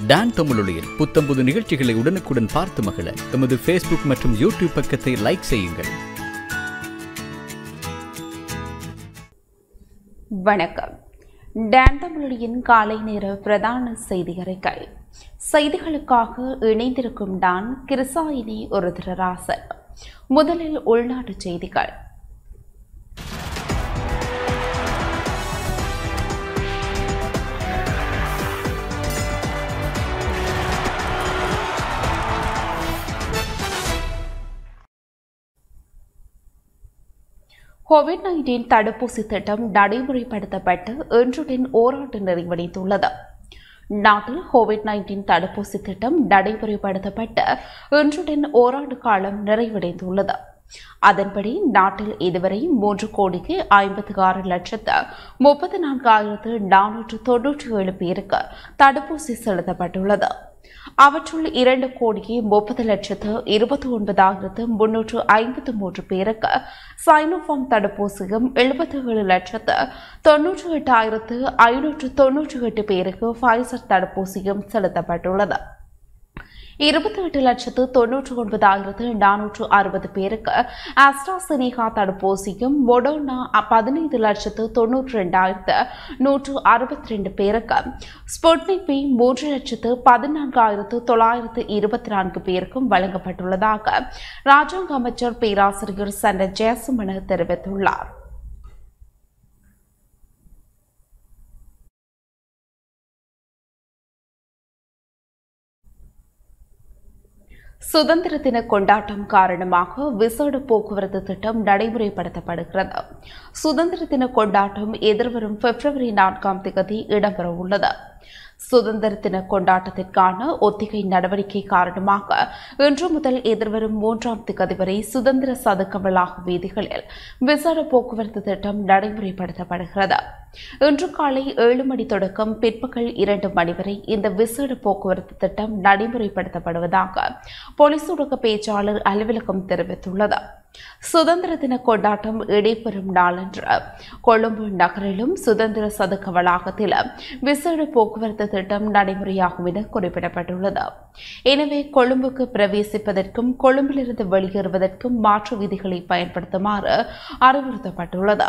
Don தமிழொலியில் புத்தம்புது நிகழ்ச்சிகளை உடனுக்குடன் பார்த்து மகிழ எமது ஃபேஸ்புக் மற்றும் யூடியூப் பக்கத்தை லைக் செய்யுங்கள். வணக்கம். டான் தமிழொலியின் காலை நேர பிரதான செய்தி அறிக்கை. செய்திகளுக்காக இணைந்திருக்கும் டான் கிருசாயினி ஒரு திரராசன். முதலில் உள்நாட்டு செய்திகள். கோவிட்-19 தடுப்பூசி திட்டம் நடைமுறைப்படுத்தப்பட்டு இன்றுடன் ஓராண்டு நிறைவடைந்துள்ளது. நாட்டில் கோவிட்-19 தடுப்பூசி திட்டம் நடைமுறைப்படுத்தப்பட்டு இன்றுடன் ஓராண்டு காலம் நிறைவடைந்துள்ளது. அதன்படி நாட்டில் இதுவரை 3,56,34,497 பேருக்கு தடுப்பூசி செலுத்தப்பட்டுள்ளது. அவற்றுள் 2,30,29,353 பேருக்கு சைனோஃபார்ம் தடுப்பூசியும் 77,98,598 பேருக்கு ஃபைசர் தடுப்பூசியும் செலுத்தப்பட்டுள்ளது. 28,99,460 பேருக்கு ஆஸ்ட்ராசெனேகா தடுப்பூசியும் மொடர்னா 15,92,162 பேருக்கு ஸ்புட்னிக் V 3,14,924 பேருக்கும் வழங்கப்பட்டுள்ளதாக ராஜாங்க அமைச்சர் பேராசிரியர் சண்ட ஜெயசுமன தெரிவித்துள்ளார். சுதந்திர தின கொண்டாட்டம் காரணமாக விசேட போக்குவரத்து திட்டம் நடைமுறைப்படுத்தப்படுகிறது. சுதந்திர தின கொண்டாட்டம் எதிர்வரும் பிப்ரவரி 4 இடம்பெறவுள்ளது. சுதந்திர தின கொண்டாட்டத்திற்கான ஒத்திகை நடவடிக்கை காரணமாக இன்று முதல் எதிர்வரும் 3 வரை சுதந்திர சதுக்க வளாக வீதிகளில் விசேட போக்குவரத்து திட்டம் நடைமுறைப்படுத்தப்படுகிறது. இன்று காலை 7 மணி தொடக்கம் பிற்பகல் 2 மணி வரை இந்த விசேட போக்குவரத்து திட்டம் நடைமுறைப்படுத்தப்படுவதாக போலீஸ் ஊடக பேச்சாளர் அலுவலகம் தெரிவித்துள்ளது. சுதந்திர தின கொண்டாட்டம் இடைபெறும் நாளன்று கொழும்பு நகரிலும் சுதந்திர சதுக்க வளாகத்திலும் விசேட போக்குவரத்து திட்டம் நடைமுறையாகும் என குறிப்பிடப்பட்டுள்ளது. எனவே கொழும்புக்கு பிரவேசிப்பதற்கும் கொழும்பிலிருந்து வெளியேறுவதற்கும் மாற்று விதிகளை பயன்படுத்துமாறு அறிவுறுத்தப்பட்டுள்ளது.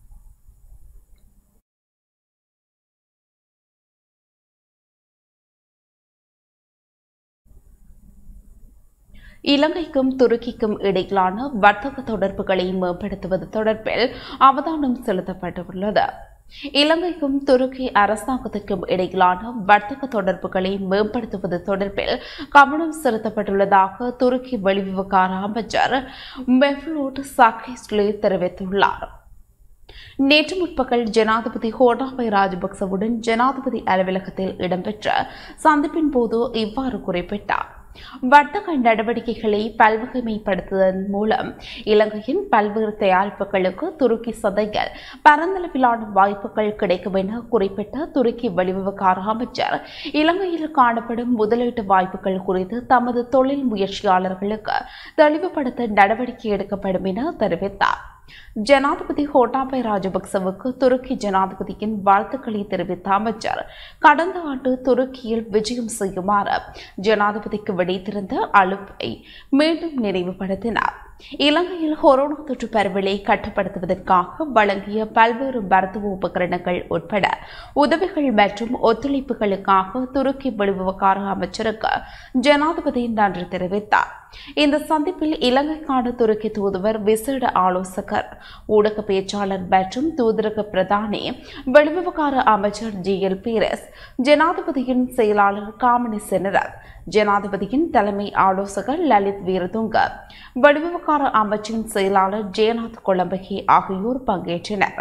இலங்கைக்கும் துருக்கிக்கும் இடையிலான வர்த்தக தொடர்புகளை மேம்படுத்துவது தொடர்பில் அவதானம் செலுத்தப்பட்டுள்ளது. இலங்கைக்கும் துருக்கி அரசாங்கத்திற்கும் இடையிலான வர்த்தக தொடர்புகளை மேம்படுத்துவது தொடர்பில் கவனம் செலுத்தப்பட்டுள்ளதாக துருக்கி வெளிவிவகார அமைச்சர் மெவ்லூட் சாகிஸ்லு தெரிவித்துள்ளார். நேற்று முற்பகல் ஜனாதிபதி கோட்டாபய ராஜபக்சவுடன் ஜனாதிபதி அலுவலகத்தில் இடம்பெற்ற சந்திப்பின் போது இவ்வாறு குறிப்பிட்டார். வர்த்தக நடவடிக்கைகளை பல்வகைமைப்படுத்துவதன் மூலம் இலங்கையின் பல்வேறு தயாரிப்புகளுக்கு துருக்கி சந்தையில் பரந்தளவிலான வாய்ப்புகள் கிடைக்கும் என குறிப்பிட்ட துருக்கி வெளிவிவகார அமைச்சர் இலங்கையில் காணப்படும் முதலீட்டு வாய்ப்புகள் குறித்து தமது தொழில் முயற்சியாளர்களுக்கு தெளிவுபடுத்த நடவடிக்கை எடுக்கப்படும் என தெரிவித்தார். ஜனாதிபதி கோட்டாபய ராஜபக்சவுக்கு துருக்கி ஜனாதிபதியின் வாழ்த்துக்களை தெரிவித்த அமைச்சர் கடந்த ஆண்டு துருக்கியில் விஜயம் செய்யுமாறு ஜனாதிபதிக்கு விடைத்திருந்த அழைப்பை மீண்டும் நினைவுபடுத்தினார். இலங்கையில் கொரோனா தொற்று பரவலை கட்டுப்படுத்துவதற்காக வழங்கிய பல்வேறு மருத்துவ உபகரணங்கள் உட்பட உதவிகள் மற்றும் ஒத்துழைப்புகளுக்காக துருக்கி வெளிவிவகார அமைச்சருக்கு ஜனாதிபதி நன்றி தெரிவித்தார். இந்த சந்திப்பில் இலங்கைக்கான துருக்கி தூதுவர், விசேட ஆலோசகர், ஊடக பேச்சாளர் மற்றும் தூதரக பிரதானி வெளிவிவகார அமைச்சர் GL பீரஸ், ஜனாதிபதியின் செயலாளர் காமினி செனரத், ஜனாதிபதியின் தலைமை ஆலோசகர் லலித் வீரதுங்க, வெளிவிவகார அமைச்சின் செயலாளர் ஜெயநாத் கொலம்பகி ஆகியோர் பங்கேற்றனர்.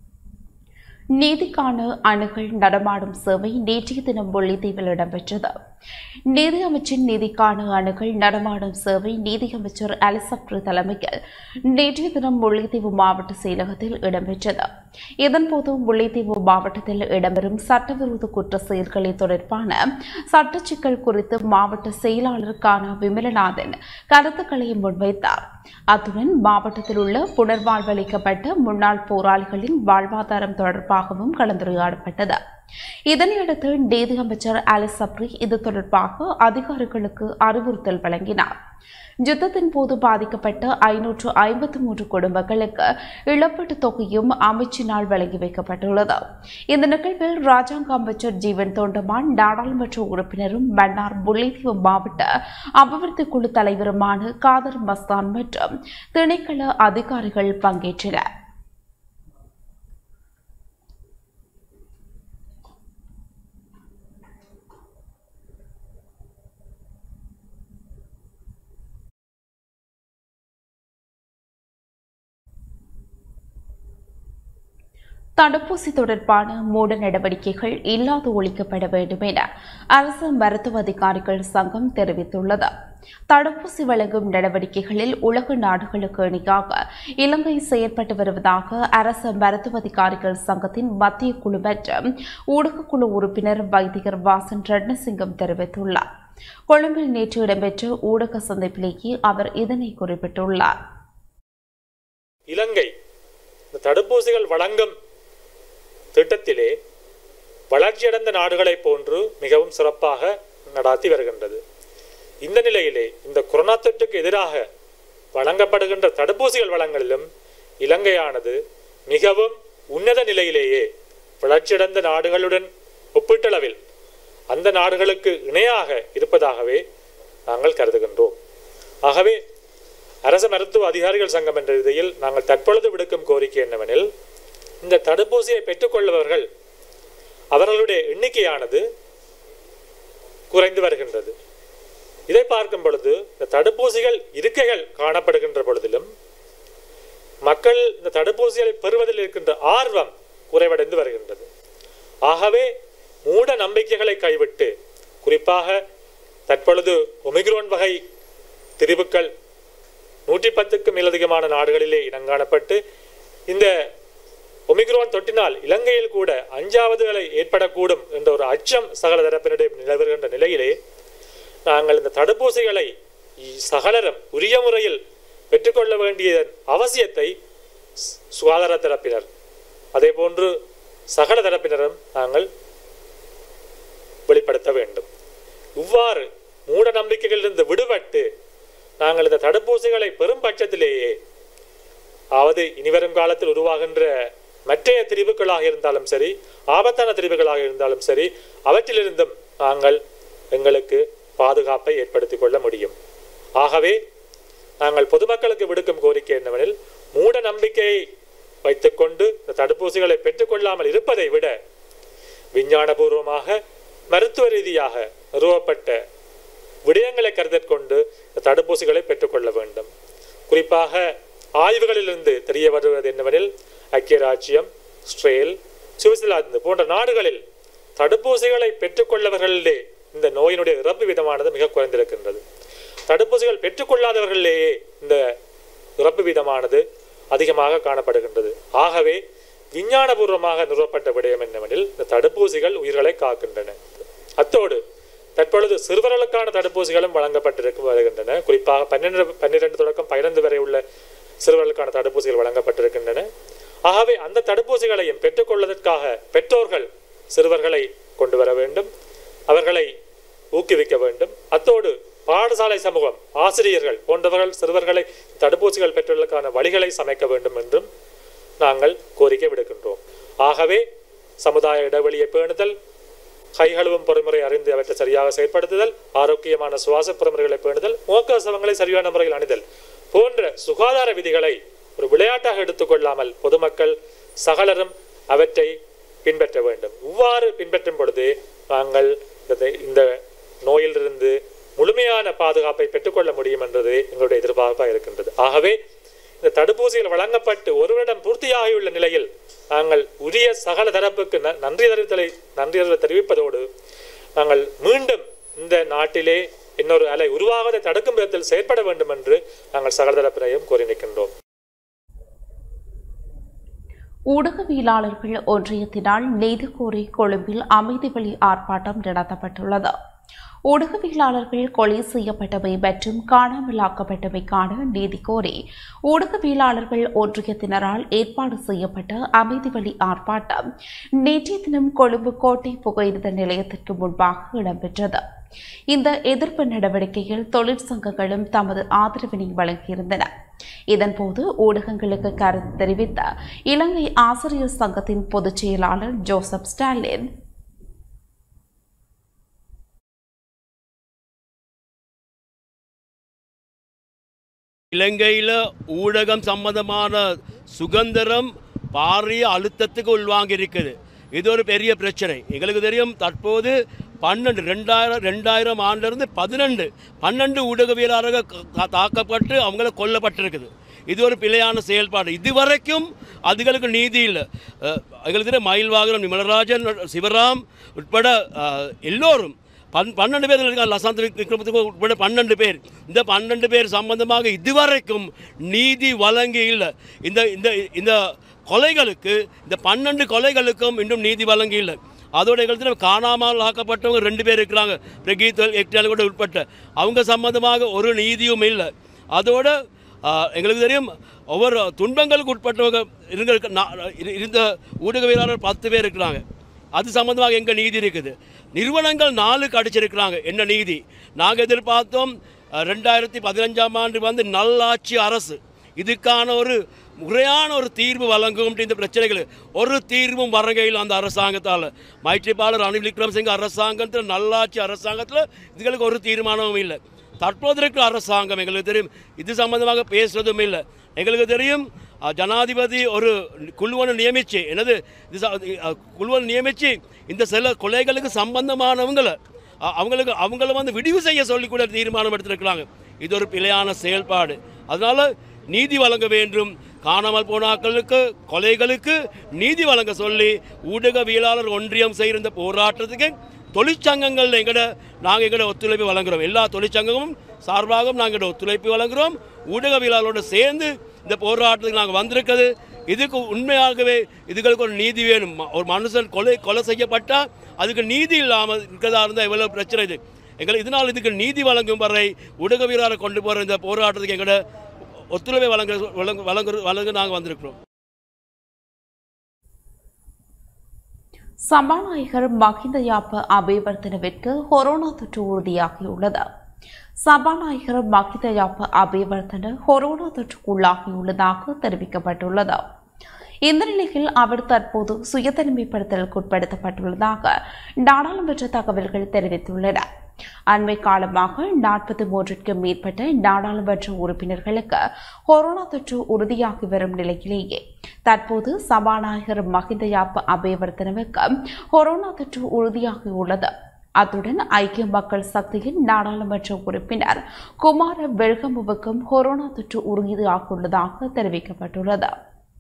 நீதிக்கான அணுகல் நடமாடும் சேவை நேற்றைய தினம் முல்லைத்தீவில் இடம்பெற்றது. நீதி அமைச்சின் நிதிக்கான அணுகல் நடமாடும் சேவை நீதியமைச்சர் அலிசப்ரி தலைமையில் நேற்றைய தினம் முல்லைத்தீவு மாவட்ட செயலகத்தில் இடம்பெற்றது. இதன்போது முல்லைத்தீவு மாவட்டத்தில் இடம்பெறும் சட்டவிரோத குற்ற செயல்களை தொடர்பான சட்ட சிக்கல் குறித்து மாவட்ட செயலாளர் கானா விமலநாதன் கருத்துக்களை முன்வைத்தார். அத்துடன் மாவட்டத்தில் உள்ள புனர்வாழ்வளிக்கப்பட்ட முன்னாள் போராளிகளின் வாழ்வாதாரம் தொடர்பாகவும் கலந்துரையாடப்பட்டது. இதனையடுத்து நீதி அமைச்சர் அலிசப்ரி இது தொடர்பாக அதிகாரிகளுக்கு அறிவுறுத்தல் வழங்கினார். யுத்தத்தின் போது பாதிக்கப்பட்ட 553 குடும்பங்களுக்கு இழப்பீட்டுத் தொகையும் அமைச்சினால் வழங்கி வைக்கப்பட்டுள்ளது. இந்த நிகழ்வில் ராஜாங்க அமைச்சர் ஜீவன் தொண்டமான், நாடாளுமன்ற உறுப்பினரும் மன்னார் முல்லைத்தீவு மாவட்ட அபிவிருத்தி குழு தலைவருமான காதர் மஸ்தான் மற்றும் திணைக்கள அதிகாரிகள் பங்கேற்றனர். தடுப்பூசி தொடர்பான மூட நடவடிக்கைகள் இல்லாது ஒழிக்கப்பட வேண்டும் என அரசு மருத்துவ அதிகாரிகள் சங்கம் தெரிவித்துள்ளது. தடுப்பூசி வழங்கும் நடவடிக்கைகளில் உலக நாடுகளுக்கு இணையாக இலங்கை செயற்பட்டு வருவதாக அரசு மருத்துவ அதிகாரிகள் சங்கத்தின் மத்திய குழு மற்றும் ஊடகக்குழு உறுப்பினர் வைத்தியர் வாசன் ரட்னசிங்கம் தெரிவித்துள்ளார். கொழும்பில் நேற்று இடம்பெற்ற ஊடக சந்திப்பிலேயே அவர் இதனை குறிப்பிட்டுள்ளார். இலங்கை தடுப்பூசிகள் வழங்கும் திட்டத்திலே வளர்ச்சியடைந்த நாடுகளைப் போன்று மிகவும் சிறப்பாக நடாத்தி வருகின்றது. இந்த நிலையிலே இந்த கொரோனா தொற்றுக்கு எதிராக வழங்கப்படுகின்ற தடுப்பூசிகள் வழங்கலிலும் இலங்கையானது மிகவும் உன்னத நிலையிலேயே வளர்ச்சியடைந்த நாடுகளுடன் ஒப்பீட்டளவில் அந்த நாடுகளுக்கு இணையாக இருப்பதாகவே நாங்கள் கருதுகின்றோம். ஆகவே அரசு மருத்துவ அதிகாரிகள் சங்கம் என்ற ரீதியில் நாங்கள் தற்பொழுது விடுக்கும் கோரிக்கை என்னவெனில், இந்த தடுப்பூசியை பெற்றுக்கொள்பவர்கள் அவர்களுடைய எண்ணிக்கையானது குறைந்து வருகின்றது. இதை பார்க்கும் பொழுது இந்த தடுப்பூசிகள் இருக்கைகள் காணப்படுகின்ற பொழுதிலும் மக்கள் இந்த தடுப்பூசிகளை பெறுவதில் இருக்கின்ற ஆர்வம் குறைவடைந்து வருகின்றது. ஆகவே மூட நம்பிக்கைகளை கைவிட்டு, குறிப்பாக தற்பொழுது ஒமிக்ரோன் வகை திரிவுகள் 110க்கும் மேலதிகமான நாடுகளிலே இனங்காணப்பட்டு இந்த ஒமிக்ரோன் தொற்றினால் இலங்கையில் கூட 5வது அலை ஏற்படக்கூடும் என்ற ஒரு அச்சம் சகல தரப்பினரிடையே நிலவுகின்ற நிலையிலே நாங்கள் இந்த தடுப்பூசிகளை சகலரும் உரிய முறையில் பெற்றுக்கொள்ள வேண்டிய அவசியத்தை சுகாதார தரப்பினர் அதே போன்று சகல தரப்பினரும் நாங்கள் வெளிப்படுத்த வேண்டும். இவ்வாறு மூட நம்பிக்கைகளிலிருந்து விடுபட்டு நாங்கள் இந்த தடுப்பூசிகளை பெரும் பட்சத்திலேயே, அதாவது இனிவரும் காலத்தில் உருவாகின்ற மற்றைய திரிவுகளாக இருந்தாலும் சரி, ஆபத்தான திரிவுகளாக இருந்தாலும் சரி, அவற்றிலிருந்தும் நாங்கள் எங்களுக்கு பாதுகாப்பை ஏற்படுத்திக் கொள்ள முடியும். ஆகவே நாங்கள் பொதுமக்களுக்கு விடுக்கும் கோரிக்கை என்னவெனில், மூட நம்பிக்கையை வைத்துக்கொண்டு இந்த தடுப்பூசிகளை பெற்றுக்கொள்ளாமல் இருப்பதை விட விஞ்ஞானபூர்வமாக மருத்துவ ரீதியாக நிறுவப்பட்ட விடயங்களை கருத்தில் கொண்டு இந்த தடுப்பூசிகளை பெற்றுக்கொள்ள வேண்டும். குறிப்பாக ஆய்வுகளிலிருந்து தெரிய வருவது என்னவெனில், ஐக்கிய ராஜ்யம், இஸ்ரேல், சுவிட்சர்லாந்து போன்ற நாடுகளில் தடுப்பூசிகளை பெற்றுக்கொள்ளவர்களிலே இந்த நோயினுடைய இறப்பு விதமானது மிக குறைந்திருக்கின்றது. தடுப்பூசிகள் பெற்றுக்கொள்ளாதவர்களிலேயே இந்த இறப்பு விதமானது அதிகமாக காணப்படுகின்றது. ஆகவே விஞ்ஞானபூர்வமாக நிறுவப்பட்ட விடயம் என்னவெனில், இந்த தடுப்பூசிகள் உயிர்களை காக்கின்றன. அத்தோடு தற்பொழுது சிறுவர்களுக்கான தடுப்பூசிகளும் வழங்கப்பட்டிருக்க வருகின்றன. குறிப்பாக 12 தொடக்கம் 15 வரை உள்ள சிறுவர்களுக்கான தடுப்பூசிகள் வழங்கப்பட்டிருக்கின்றன. ஆகவே அந்த தடுப்பூசிகளையும் பெற்றுக்கொள்வதற்காக பெற்றோர்கள் சிறுவர்களை கொண்டு வர வேண்டும், அவர்களை ஊக்குவிக்க வேண்டும். அத்தோடு பாடசாலை சமூகம், ஆசிரியர்கள் போன்றவர்கள் சிறுவர்களை தடுப்பூசிகள் பெற்றுவதற்கான வழிகளை சமைக்க வேண்டும் என்றும் நாங்கள் கோரிக்கை விடுக்கின்றோம். ஆகவே சமுதாய இடைவெளியை பேணுதல், கைகழுவும் பொறிமுறை அறிந்து அவற்றை சரியாக செயற்படுத்துதல், ஆரோக்கியமான சுவாச பொறிமுறைகளை பேணுதல், முகக்கவசங்களை சரியான முறையில் அணிதல் போன்ற சுகாதார விதிகளை ஒரு விளையாட்டாக எடுத்துக்கொள்ளாமல் பொதுமக்கள் சகலரும் அவற்றை பின்பற்ற வேண்டும். இவ்வாறு பின்பற்றும் பொழுது நாங்கள் இந்த நோயிலிருந்து முழுமையான பாதுகாப்பை பெற்றுக்கொள்ள முடியும் என்றது எங்களுடைய எதிர்பார்ப்பாக இருக்கின்றது. ஆகவே இந்த தடுப்பூசிகள் வழங்கப்பட்டு ஒரு வருடம் பூர்த்தியாகியுள்ள நிலையில் நாங்கள் உரிய சகல தரப்புக்கு நன்றி தெரிவிப்பதோடு நாங்கள் மீண்டும் இந்த நாட்டிலே இன்னொரு அலை உருவாவதை தடுக்கும் விதத்தில் செயற்பட வேண்டும் என்று நாங்கள் சகலதரப்பினையும் கோரி நிற்கின்றோம். ஊடகவியலாளர்கள் ஒன்றியத்தினால் நீதி கோரி கொழும்பில் அமைதி வழி ஆர்ப்பாட்டம் நடத்தப்பட்டுள்ளது. ஊடகவியலாளர்கள் கொலை செய்யப்பட்டவை மற்றும் காணாமலாக்கப்பட்டவைக்கான நீதி கோரி ஊடகவியலாளர்கள் ஒன்றியத்தினரால் ஏற்பாடு செய்யப்பட்ட அமைதி வழி ஆர்ப்பாட்டம் நேற்றைய தினம் கொழும்பு கோட்டை புகையிரத நிலையத்திற்கு முன்பாக இடம்பெற்றது. இந்த எதிர்ப்பு நடவடிக்கையில் தொழிற்சங்கங்களும் தமது ஆதரவினை வழங்கியிருந்தன. இதன்போது ஊடகங்களுக்கு கருத்து தெரிவித்த இலங்கை ஆசிரியர் சங்கத்தின் பொதுச் செயலாளர் ஜோசப் ஸ்டாலின், இலங்கையில் ஊடகம் சம்பந்தமான சுதந்திரம் பாரிய அழுத்தத்துக்கு உள்வாங்கி இருக்குது. இது ஒரு பெரிய பிரச்சனை. எங்களுக்கு தெரியும், தற்போது 2000 ஆண்டிலிருந்து 12 ஊடகவியலாளர்கள் தாக்கப்பட்டு அவங்கள கொல்லப்பட்டிருக்குது. இது ஒரு பிழையான செயல்பாடு. இதுவரைக்கும் அதுகளுக்கு நீதி இல்லை. எங்களுக்கு தெரியும், மயில்வாகனம், நிமலராஜன், சிவராம் உட்பட எல்லோரும் 12 பேர் இருக்காங்க. லசாந்த் விக்ரமத்துக்கு உட்பட 12 பேர். இந்த 12 பேர் சம்பந்தமாக இதுவரைக்கும் நீதி வழங்கி இல்லை. இந்த கொலைகளுக்கு, இந்த 12 கொலைகளுக்கும் இன்னும் நீதி வழங்கி இல்லை. அதோட எங்களுக்கு காணாமல் ஆக்கப்பட்டவங்க 2 பேர் இருக்கிறாங்க, பிரகீத் எக்டால் கூட உட்பட்ட. அவங்க சம்பந்தமாக ஒரு நீதியும் இல்லை. அதோட எங்களுக்கு தெரியும், ஒவ்வொரு துன்பங்களுக்கு உட்பட்டவங்க இருந்த ஊடகவியலாளர் 10 பேர் இருக்கிறாங்க. அது சம்பந்தமாக எங்கள் நீதி இருக்குது. நிறுவனங்கள் 4க்கு அடிச்சிருக்கிறாங்க. என்ன நீதி? நாங்கள் எதிர்பார்த்தோம் 2015ஆம் ஆண்டு வந்து நல்லாட்சி அரசு இதுக்கான ஒரு முறையான ஒரு தீர்வு வழங்கும். இந்த பிரச்சனைகள் ஒரு தீர்வும் வரகையில் அந்த அரசாங்கத்தால், மைத்ரிபால ரணில் விக்ரமசிங்க அரசாங்கத்தில், நல்லாட்சி அரசாங்கத்தில் இதுகளுக்கு ஒரு தீர்மானமும் இல்லை. தற்போது இருக்கிற அரசாங்கம் எங்களுக்கு தெரியும் இது சம்பந்தமாக பேசுறதும் இல்லை. எங்களுக்கு தெரியும், ஜனாதிபதி ஒரு குழுவனை நியமித்து குழுவனை நியமித்து இந்த சில கொலைகளுக்கு சம்பந்தமானவங்களை அவங்கள வந்து விடிவு செய்ய சொல்லி கூட தீர்மானம் எடுத்திருக்கிறாங்க. இது ஒரு பிழையான செயல்பாடு. அதனால் நீதி வழங்க வேண்டும். காணாமல் போனாக்களுக்கு, கொலைகளுக்கு நீதி வழங்க சொல்லி ஊடகவியலாளர் ஒன்றியம் செய்கிற இந்த போராட்டத்துக்கு தொழிற்சங்கங்கள் நாங்கள் எங்களோட ஒத்துழைப்பு வழங்குகிறோம். எல்லா தொழிற்சங்கமும் சார்பாகவும் நாங்கள் ஒத்துழைப்பு வழங்குகிறோம். ஊடகவியலாளரோடு சேர்ந்து இந்த போராட்டத்துக்கு நாங்கள் வந்திருக்கிறது. இதுக்கு உண்மையாகவே இதுகளுக்கு ஒரு நீதி வேணும். ஒரு மனுஷன் கொலை செய்யப்பட்டால் அதுக்கு நீதி இல்லாமல் இருக்கிறதா இருந்தால் எவ்வளோ பிரச்சனை இது. இதனால் இதுக்கு நீதி வழங்கும் வரை ஊடகவியலாளரை கொண்டு போகிற இந்த போராட்டத்துக்கு எங்களோட ஒத்துழைப்பை வழங்க நாங்கள் வந்திருக்கிறோம். சபாநாயகர் மஹிந்த யாப்ப அபேவர்தனவிற்கு கொரோனா தொற்று உறுதியாகியுள்ளது. சபாநாயகர் மஹிந்த யாப்ப அபேவர்தன கொரோனா தொற்றுக்குள்ளாகியுள்ளதாக தெரிவிக்கப்பட்டுள்ளது. இந்த நிலையில் அவர் தற்போது சுயதனிமைப்படுத்தலுக்கு உட்படுத்தப்பட்டுள்ளதாக நாடாளுமன்ற தகவல்கள் தெரிவித்துள்ளன. அண்மை காலமாக 43க்கும் மேற்பட்ட நாடாளுமன்ற உறுப்பினர்களுக்கு கொரோனா தொற்று உறுதியாகி வரும் நிலையிலேயே தற்போது சபாநாயகர் மஹிந்த யாப்ப அபேவர்தனவுக்கு கொரோனா தொற்று உறுதியாகியுள்ளது. அத்துடன் ஐக்கிய மக்கள் சக்தியின் நாடாளுமன்ற உறுப்பினர் குமார வெல்கமுவுக்கும் கொரோனா தொற்று உறுதியாகியுள்ளதாக தெரிவிக்கப்பட்டுள்ளது.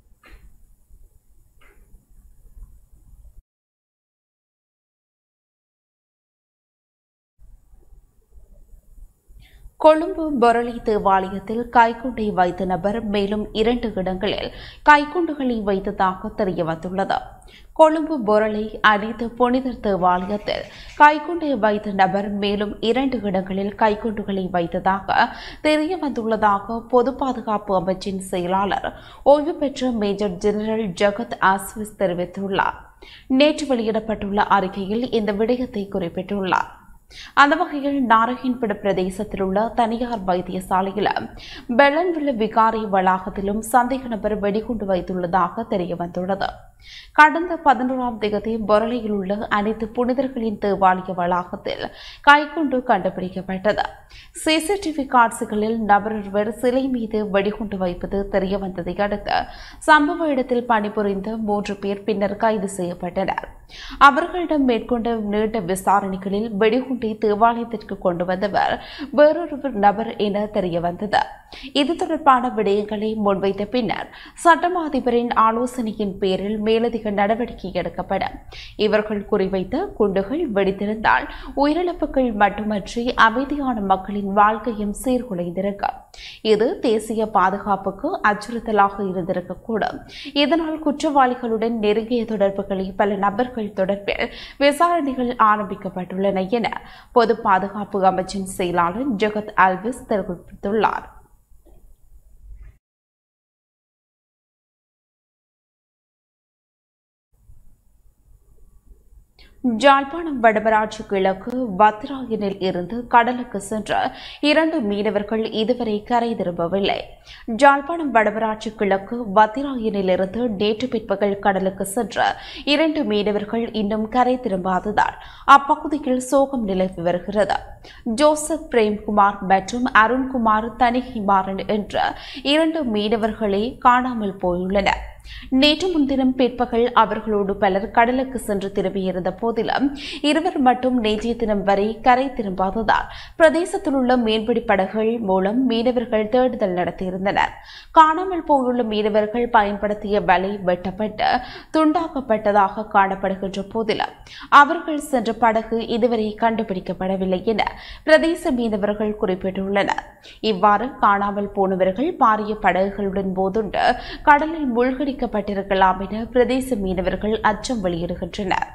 கொழும்பு பொரளி தேவாலயத்தில் கைக்குண்டை வைத்த நபர் மேலும் 2 இடங்களில் கைக்குண்டுகளை வைத்ததாக தெரியவந்துள்ளது. கொழும்பு பொரளி அனைத்து புனிதர் தேவாலயத்தில் கைக்குண்டை வைத்த நபர் மேலும் 2 இடங்களில் கைக்குண்டுகளை வைத்ததாக தெரியவந்துள்ளதாக பொது பாதுகாப்பு அமைச்சின் செயலாளர் ஓய்வு பெற்ற மேஜர் ஜெனரல் ஜகத் ஆஸ்விஸ் தெரிவித்துள்ளார். நேற்று வெளியிடப்பட்டுள்ள அறிக்கையில் இந்த விடயத்தை குறிப்பிட்டுள்ளார். அந்த வகையில் நாரகின்படு பிரதேசத்தில் உள்ள தனியார் வைத்தியசாலையில் பெலன்வில்ல விகாரை வளாகத்திலும் சந்தேக நபர் வெடிகுண்டு வைத்துள்ளதாக தெரியவந்துள்ளது. கடந்த 11ஆம் தேதி பொரளையில் உள்ள அனைத்து புனிதர்களின் தேவாலய வளாகத்தில் கைக்குண்டு கண்டுபிடிக்கப்பட்டது. சிசிடிவி காட்சிகளில் நபர் ஒருவர் சிலை மீது வெடிகுண்டு வைப்பது தெரியவந்ததை அடுத்து சம்பவ இடத்தில் பணிபுரிந்த 3 பேர் பின்னர் கைது செய்யப்பட்டனர். அவர்களிடம் மேற்கொண்ட நீண்ட விசாரணைகளில் வெடிகுண்டை தேவாலயத்திற்கு கொண்டு வந்தவர் வேறொரு நபர் என தெரியவந்தது. இது தொடர்பான விடயங்களை முன்வைத்த பின்னர் சட்டமா அதிபரின் ஆலோசனையின் பேரில் மேலதிக நடவடிக்கை எடுக்கப்படும். இவர்கள் குறிவைத்த குண்டுகள் வெடித்திருந்தால் உயிரிழப்புகள் மட்டுமன்றி அமைதியான மக்களின் வாழ்க்கையும் சீர்குலைந்திருக்கும். இது தேசிய பாதுகாப்புக்கு அச்சுறுத்தலாக இருந்திருக்கக்கூடும். இதனால் குற்றவாளிகளுடன் நெருங்கிய தொடர்புகளில் பல நபர்கள் தொடர்பில் விசாரணைகள் ஆரம்பிக்கப்பட்டுள்ளன என பொது பாதுகாப்பு அமைச்சின் செயலாளர் ஜெகத் அல்விஸ் தெரிவித்துள்ளார். ஜாழ்ப்பாணம் வடமராட்சி கிழக்கு வத்திராயனில் இருந்து கடலுக்கு சென்ற 2 மீனவர்கள் இதுவரை கரை திரும்பவில்லை. ஜாழ்ப்பாணம் வடமராட்சி கிழக்கு வத்திராயனில் இருந்து நேற்று பிற்பகல் கடலுக்கு சென்ற 2 மீனவர்கள் இன்னும் கரை திரும்பாததால் அப்பகுதியில் சோகம் நிலவி வருகிறது. ஜோசப் பிரேம்குமார் மற்றும் அருண்குமார் தனிகிமாறன் என்ற 2 மீனவர்களே காணாமல் போயுள்ளனர். நேற்று முன்தினம் பிற்பகல் அவர்களோடு பலர் கடலுக்கு சென்று திரும்பியிருந்த போதிலும் இருவர் மட்டும் நேற்றைய தினம் வரை கரை திரும்பாததால் பிரதேசத்தில் உள்ள மீன்பிடி படகுகள் மூலம் மீனவர்கள் தேடுதல் நடத்தியிருந்தனர். காணாமல் போயுள்ள மீனவர்கள் பயன்படுத்திய வலை வெட்டப்பட்டு துண்டாக்கப்பட்டதாக காணப்படுகின்ற போதிலும் அவர்கள் சென்ற படகு இதுவரை கண்டுபிடிக்கப்படவில்லை என பிரதேச மீனவர்கள் குறிப்பிட்டுள்ளனர். இவ்வாறு காணாமல் போனவர்கள் பாரிய படகுகளுடன் போதுண்டு கடலில் மூழ்கடி பட்டிருக்கலாம் என பிரதேச மீனவர்கள் அச்சம் வெளியிடுகின்றனர்.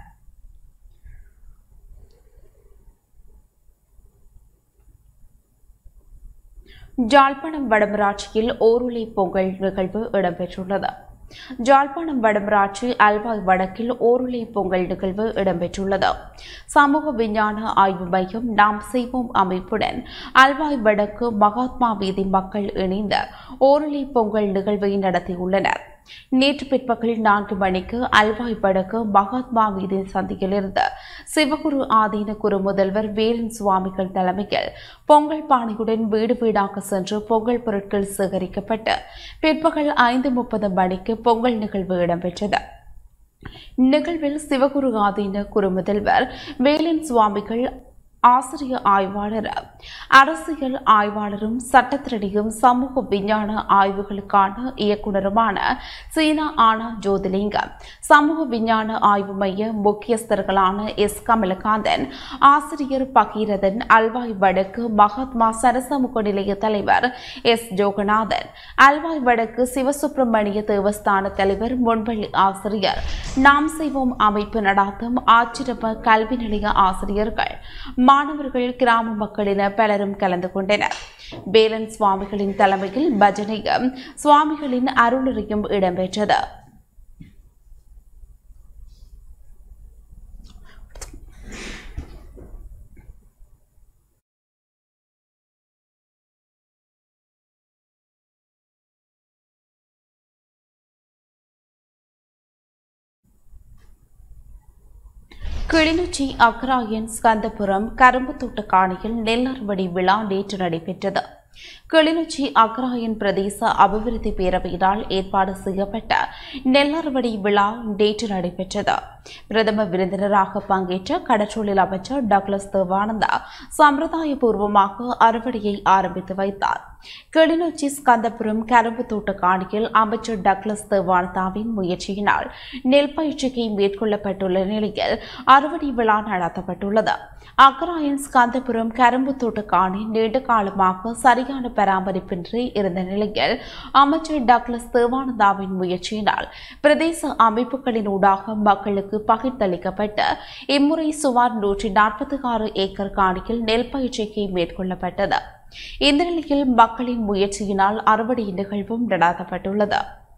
ஜாழ்ப்பாணம் வடமராட்சியில் ஓருளை பொங்கல் நிகழ்வு இடம்பெற்றுள்ளது. ஜாழ்ப்பாணம் வடமராட்சி அல்வாய் வடக்கில் ஓருளை பொங்கல் நிகழ்வு இடம்பெற்றுள்ளது. சமூக விஞ்ஞான ஆய்வு மையம் நாம் செய்வோம் அமைப்புடன் அல்வாய் வடக்கு மகாத்மா வீதி மக்கள் இணைந்து ஓருளை பொங்கல் நிகழ்வை நடத்தியுள்ளனர். நேற்று பிற்பகல் 4 மணிக்கு அல்வாய் வடக்கு மகாத்மா வீதி சந்தியிலிருந்து சிவகுரு ஆதீன குரு முதல்வர் வேலன் சுவாமிகள் தலைமையில் பொங்கல் பானையுடன் வீடு வீடாக சென்று பொங்கல் பொருட்கள் சேகரிக்கப்பட்டு பிற்பகல் 5:30 மணிக்கு பொங்கல் நிகழ்வு இடம்பெற்றது. நிகழ்வில் சிவகுரு ஆதீன குரு முதல்வர் வேலன் சுவாமிகள் ஆசிரிய ஆய்வாளர், அரசியல் ஆய்வாளரும், சட்டத்திரடியும், சமூக விஞ்ஞான ஆய்வுகளுக்கான இயக்குநருமான சீனா ஆனா ஜோதிலிங்கம், சமூக விஞ்ஞான ஆய்வு மைய முக்கியஸ்தர்களான எஸ். கமலகாந்தன், ஆசிரியர் பகீரதன், அல்வாய் வடக்கு மகாத்மா சரசமுக நிலைய தலைவர் எஸ். ஜோகநாதன், அல்வாய் வடக்கு சிவசுப்பிரமணிய தேவஸ்தான தலைவர் முன்பள்ளி ஆசிரியர், நாம் செய்வோம் அமைப்பு நடாத்தும் ஆச்சிரம கல்வி நிலைய ஆசிரியர்கள், மாணவர்கள், கிராம மக்கள் என பலரும் கலந்து கொண்டனர். வேலன் சுவாமிகளின் தலைமையில் பஜனையும் சுவாமிகளின் அருளுரையும் இடம்பெற்றது. கிளிநொச்சி அக்கராயன் ஸ்கந்தபுரம் கரும்பு தோட்ட காணியில் நெல் அறுவடை விழா நேற்று நடைபெற்றது. கிளிநொச்சி அக்கராயன் பிரதேச அபிவிருத்தி பேரவையினால் ஏற்பாடு செய்யப்பட்ட நெல் அறுவடை விழா நேற்று நடைபெற்றது. பிரதம விருந்தினராக பங்கேற்ற கடற்றொழில் அமைச்சர் டக்ளஸ் தேவானந்தா சம்பிரதாயபூர்வமாக அறுவடையை ஆரம்பித்து வைத்தார். கிளிநொச்சி ஸ்கந்தபுரம் கரும்பு தோட்ட காணியில் அமைச்சர் டக்ளஸ் தேவானந்தாவின் முயற்சியினால் நெல் பயிற்சிகை மேற்கொள்ளப்பட்டுள்ள நிலையில் அறுவடை விழா நடத்தப்பட்டுள்ளது. அக்கராயன் ஸ்கந்தபுரம் கரும்பு தோட்ட காணி நீண்ட காலமாக சரியான பராமரிப்பின்றி இருந்த நிலையில் அமைச்சர் டக்ளஸ் தேவானந்தாவின் முயற்சியினால் பிரதேச அமைப்புகளின் ஊடாக மக்களுக்கு பகிர்ந்தளிக்கப்பட்டு இம்முறை சுமார் 146 ஏக்கர் காணியில் நெல் பயிற்சிகை மேற்கொள்ளப்பட்டது. இந்த நிலையில் மக்களின் முயற்சியினால் அறுவடை நிகழ்வும் நடத்தப்பட்டுள்ளது.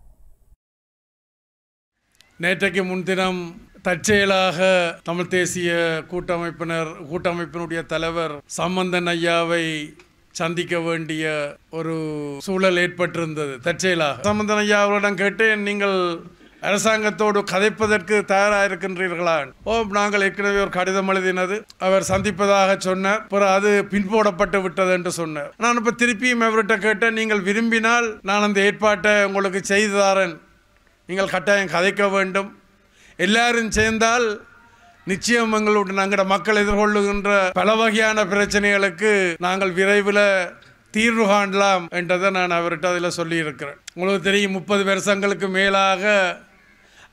நேற்றைக்கு முன்தினம் தற்செயலாக தமிழ் தேசிய கூட்டமைப்பினுடைய தலைவர் சம்பந்தன் ஐயாவை சந்திக்க வேண்டிய ஒரு சூழல் ஏற்பட்டிருந்தது. தற்செயலாக சம்பந்தன் ஐயா அவரிடம் கேட்டேன், நீங்கள் அரசாங்கத்தோடு கதைப்பதற்கு தயாராக இருக்கின்றீர்களா? நாங்கள் ஏற்கனவே ஒரு கடிதம் எழுதினது, அவர் சந்திப்பதாக சொன்னார், பிறகு அது பின்போடப்பட்டு விட்டது என்று சொன்னார். நான் இப்போ திருப்பியும் அவர்கிட்ட கேட்டேன், நீங்கள் விரும்பினால் நான் அந்த ஏற்பாட்டை உங்களுக்கு செய்து தாரேன், நீங்கள் கட்டாயம் கதைக்க வேண்டும், எல்லாரும் சேர்ந்தால் நிச்சயம் எங்களுடைய நாங்கள் மக்கள் எதிர்கொள்ளுகின்ற பல வகையான பிரச்சனைகளுக்கு நாங்கள் விரைவில் தீர்வு காணலாம் என்றதை நான் அவர்கிட்ட அதில் சொல்லியிருக்கிறேன். உங்களுக்கு தெரியும், 30 வருஷங்களுக்கு மேலாக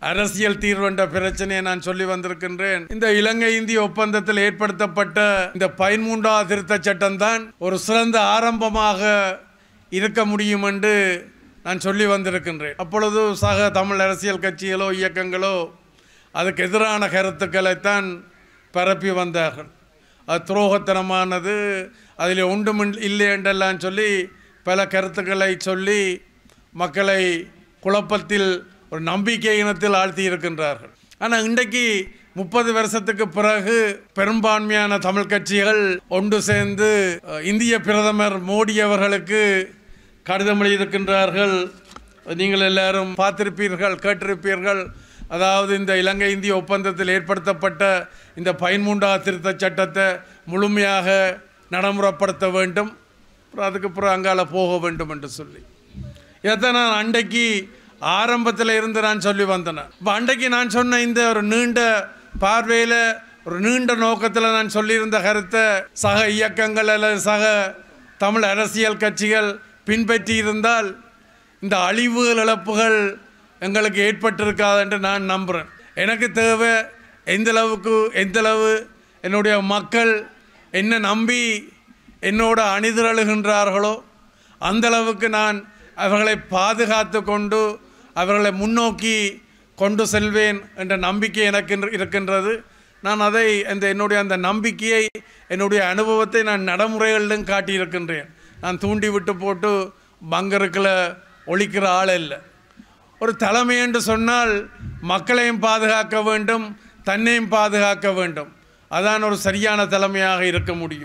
அரசியல் தீர்வு என்ற பிரச்சனையை நான் சொல்லி வந்திருக்கின்றேன். இந்த இலங்கை இந்திய ஒப்பந்தத்தில் ஏற்படுத்தப்பட்ட இந்த 13வது திருத்த சட்டம் தான் ஒரு சிறந்த ஆரம்பமாக இருக்க முடியும் என்று நான் சொல்லி வந்திருக்கின்றேன். அப்பொழுது சக தமிழ் அரசியல் கட்சிகளோ இயக்கங்களோ அதுக்கு எதிரான கருத்துக்களைத்தான் பரப்பி வந்தார்கள். அது துரோகத்தனமானது, அதில் ஒன்றும் இல்லை என்றெல்லாம் சொல்லி பல கருத்துக்களை சொல்லி மக்களை குழப்பத்தில் ஒரு நம்பிக்கை இனத்தில் ஆழ்த்தி இருக்கின்றார்கள். ஆனால் இன்றைக்கு 30 வருஷத்துக்கு பிறகு பெரும்பான்மையான தமிழ் கட்சிகள் ஒன்று சேர்ந்து இந்திய பிரதமர் மோடி அவர்களுக்கு கடிதம் எழுதியிருக்கின்றார்கள். நீங்கள் எல்லாரும் பார்த்திருப்பீர்கள், கேட்டிருப்பீர்கள். அதாவது இந்த இலங்கை இந்திய ஒப்பந்தத்தில் ஏற்படுத்தப்பட்ட இந்த 13வது திருத்த சட்டத்தை முழுமையாக நடைமுறைப்படுத்த வேண்டும், அதுக்கு பிறகு அங்கால போக வேண்டும் என்று சொல்லி இதைத்தான் நான் அன்றைக்கு ஆரம்பத்தில் இருந்து நான் சொல்லி வந்தேன். இப்போ அன்றைக்கு நான் சொன்ன இந்த ஒரு நீண்ட பார்வையில் ஒரு நீண்ட நோக்கத்தில் நான் சொல்லியிருந்த கருத்தை சக இயக்கங்கள் அல்லது சக தமிழ் அரசியல் கட்சிகள் பின்பற்றி இருந்தால் இந்த அழிவுகள் இழப்புகள் எங்களுக்கு ஏற்பட்டிருக்காது என்று நான் நம்புகிறேன். எனக்கு தேவை எந்தளவு என்னுடைய மக்கள் என்ன நம்பி என்னோட அணிதிரழுகின்றார்களோ அந்தளவுக்கு நான் அவர்களை பாதுகாத்து கொண்டு அவர்களை முன்னோக்கி கொண்டு செல்வேன் என்ற நம்பிக்கை எனக்கு இருக்கின்றது. நான் அதை என்னுடைய அந்த நம்பிக்கையை என்னுடைய அனுபவத்தை நான் நடைமுறைகளிலும் காட்டியிருக்கின்றேன். நான் தூண்டி விட்டு போட்டு பங்கருக்குள்ள ஒழிக்கிற ஆள் இல்லை. ஒரு தலைமை என்று சொன்னால் மக்களையும் பாதுகாக்க வேண்டும், தன்னையும் பாதுகாக்க வேண்டும். அதான் ஒரு சரியான தலைமையாக இருக்க முடியும்.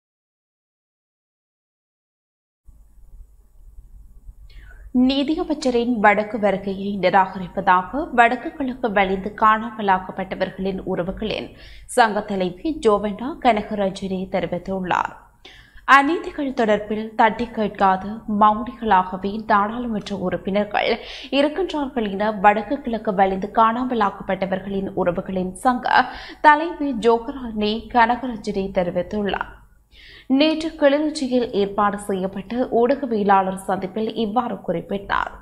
நீதியமைச்சரின் வடக்கு வருகையை நிராகரிப்பதாக வடக்கு கிழக்கு வலிந்து காணாமலாக்கப்பட்டவர்களின் உறவுகளின் சங்க தலைவி ஜோவெண்டா கனகராஜினி தெரிவித்துள்ளார். அநீதிகள் தொடர்பில் தட்டி கேட்காத மௌனிகளாகவே நாடாளுமன்ற உறுப்பினர்கள் இருக்கின்றார்கள் என வடக்கு கிழக்கு வலிந்து காணாமலாக்கப்பட்டவர்களின் உறவுகளின் சங்க தலைவி ஜோகராணி கனகராஜினி தெரிவித்துள்ளார். நேற்று கிளிநொச்சியில் ஏற்பாடு செய்யப்பட்ட ஊடகவியலாளர் சந்திப்பில் இவ்வாறு குறிப்பிட்டார்.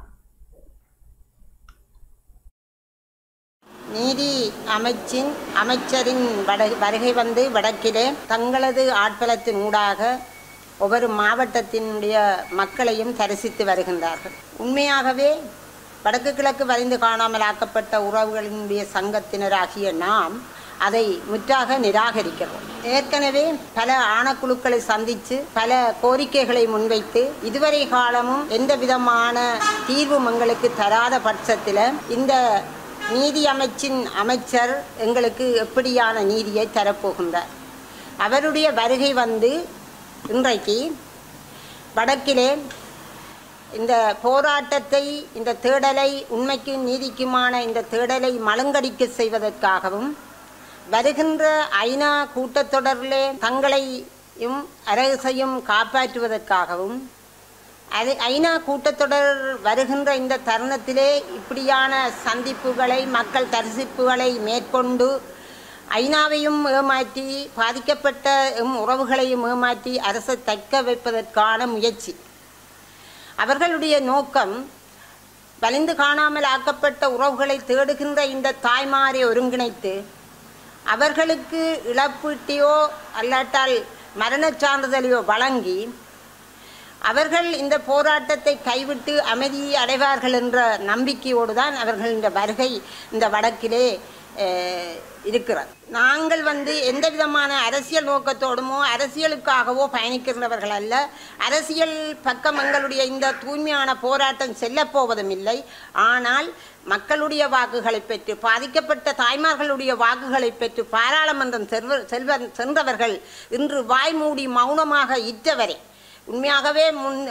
நீதி அமைச்சரின் வருகை வந்து வடக்கிலே தங்களது ஆட்பலத்தின் ஊடாக ஒவ்வொரு மாவட்டத்தினுடைய மக்களையும் தரிசித்து வருகின்றார்கள். உண்மையாகவே வடக்கு கிழக்கு வலிந்து காணாமலாக்கப்பட்ட உறவுகளினுடைய சங்கத்தினராகிய நாம் அதை முற்றாக நிராகரிக்கிறோம். ஏற்கனவே பல ஆணைக்குழுக்களை சந்தித்து பல கோரிக்கைகளை முன்வைத்து இதுவரை காலமும் எந்த விதமான தீர்வும் எங்களுக்கு தராத பட்சத்தில் இந்த நீதி அமைச்சர் எங்களுக்கு எப்படியான நீதியை தரப்போகின்றார்? அவருடைய வருகை வந்து இன்றைக்கு வடக்கிலே இந்த போராட்டத்தை, இந்த தேடலை, உண்மைக்கும் நீதிக்குமான இந்த தேடலை மழுங்கடிக்க செய்வதற்காகவும் வருகின்ற ஐநா கூட்டத்தொடரிலே தங்களையும் அரசையும் காப்பாற்றுவதற்காகவும் ஐநா கூட்டத்தொடர் வருகின்ற இந்த தருணத்திலே இப்படியான சந்திப்புகளை, மக்கள் தரிசிப்புகளை மேற்கொண்டு ஐநாவையும் ஏமாற்றி பாதிக்கப்பட்ட உறவுகளையும் ஏமாற்றி அரசை தக்க வைப்பதற்கான முயற்சி. அவர்களுடைய நோக்கம் வலிந்து காணாமல் ஆக்கப்பட்ட உறவுகளை தேடுகின்ற இந்த தாய்மாரை ஒருங்கிணைத்து அவர்களுக்கு இழப்பீட்டையோ அல்லாட்டால் மரணச் சான்றிதழையோ வழங்கி அவர்கள் இந்த போராட்டத்தை கைவிட்டு அமைதியை அடைவார்கள் என்ற நம்பிக்கையோடு தான் அவர்கள் இந்த வருகை இந்த வடக்கிலே இருக்கிறது. நாங்கள் எந்த விதமான அரசியல் நோக்கத்தோடுமோ அரசியலுக்காகவோ பயணிக்கிறவர்கள் அல்ல. அரசியல் பக்கம் எங்களுடைய இந்த தூய்மையான போராட்டம் செல்லப்போவதும் இல்லை. ஆனால் மக்களுடைய வாக்குகளை பெற்று, பாதிக்கப்பட்ட தாய்மார்களுடைய வாக்குகளை பெற்று பாராளுமன்றம் சென்றவர்கள் இன்று வாய்மூடி மௌனமாக இற்றவரை உண்மையாகவே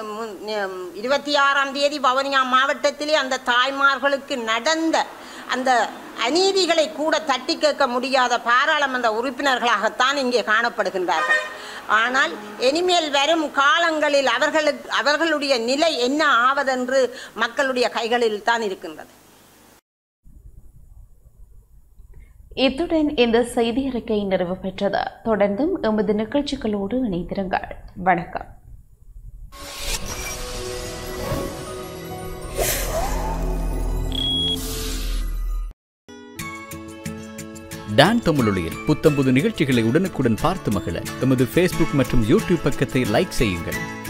26ஆம் தேதி வவுனியா மாவட்டத்திலே அந்த தாய்மார்களுக்கு நடந்த அந்த அநீதிகளை கூட தட்டி கேட்க முடியாத பாராளுமன்ற உறுப்பினர்களாகத்தான் இங்கே காணப்படுகின்றார்கள். ஆனால் இனிமேல் வரும் காலங்களில் அவர்களுடைய நிலை என்ன ஆவதென்று மக்களுடைய கைகளில் தான் இருக்கின்றது. இத்துடன் இந்த செய்தி அறிக்கை நிறைவு பெற்றது. தொடர்ந்தும் எமது நிகழ்ச்சிகளோடு இணைந்திருங்கள். வணக்கம். டான் தமிழொலியில் புத்தம்புது நிகழ்ச்சிகளை உடனுக்குடன் பார்த்து மகிழ எமது ஃபேஸ்புக் மற்றும் யூடியூப் பக்கத்தை லைக் செய்யுங்கள்.